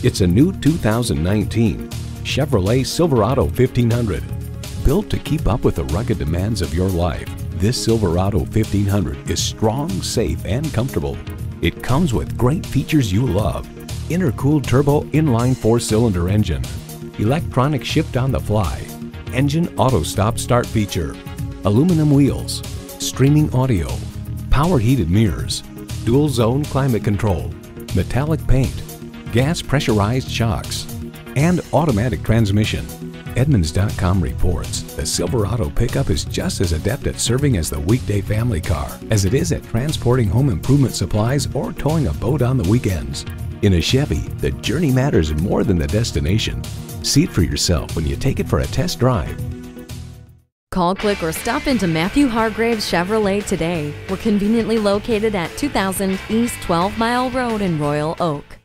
It's a new 2019 Chevrolet Silverado 1500. Built to keep up with the rugged demands of your life, this Silverado 1500 is strong, safe, and comfortable. It comes with great features you love. Intercooled turbo inline 4-cylinder engine, electronic shift on the fly, engine auto stop start feature, aluminum wheels, streaming audio, power heated mirrors, dual zone climate control, metallic paint, gas pressurized shocks, and automatic transmission. Edmunds.com reports the Silverado pickup is just as adept at serving as the weekday family car as it is at transporting home improvement supplies or towing a boat on the weekends. In a Chevy, the journey matters more than the destination. See it for yourself when you take it for a test drive. Call, click, or stop into Matthew Hargraves Chevrolet today. We're conveniently located at 2000 East 12 Mile Road in Royal Oak.